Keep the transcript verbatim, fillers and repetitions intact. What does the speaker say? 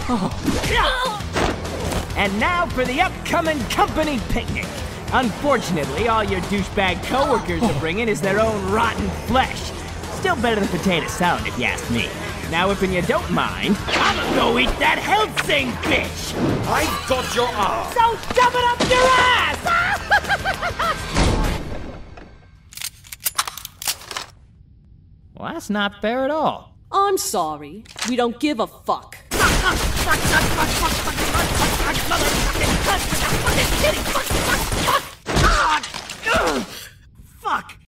And now for the upcoming company picnic. Unfortunately, all your douchebag coworkers are bringing is their own rotten flesh. Still better than potato salad, if you ask me. Now, if you don't mind, I'ma go eat that Hellsing bitch! I got your arm! So shove it up your ass! Well, that's not fair at all. I'm sorry. We don't give a fuck. Fuck!